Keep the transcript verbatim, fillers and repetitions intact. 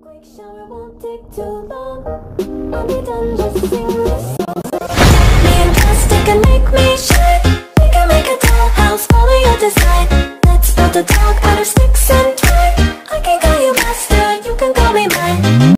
quick shower won't take too long. I'll be done, just sing this song. Me and plastic can make me shine. We can make a dollhouse, follow your design. Let's build a dog out of stick.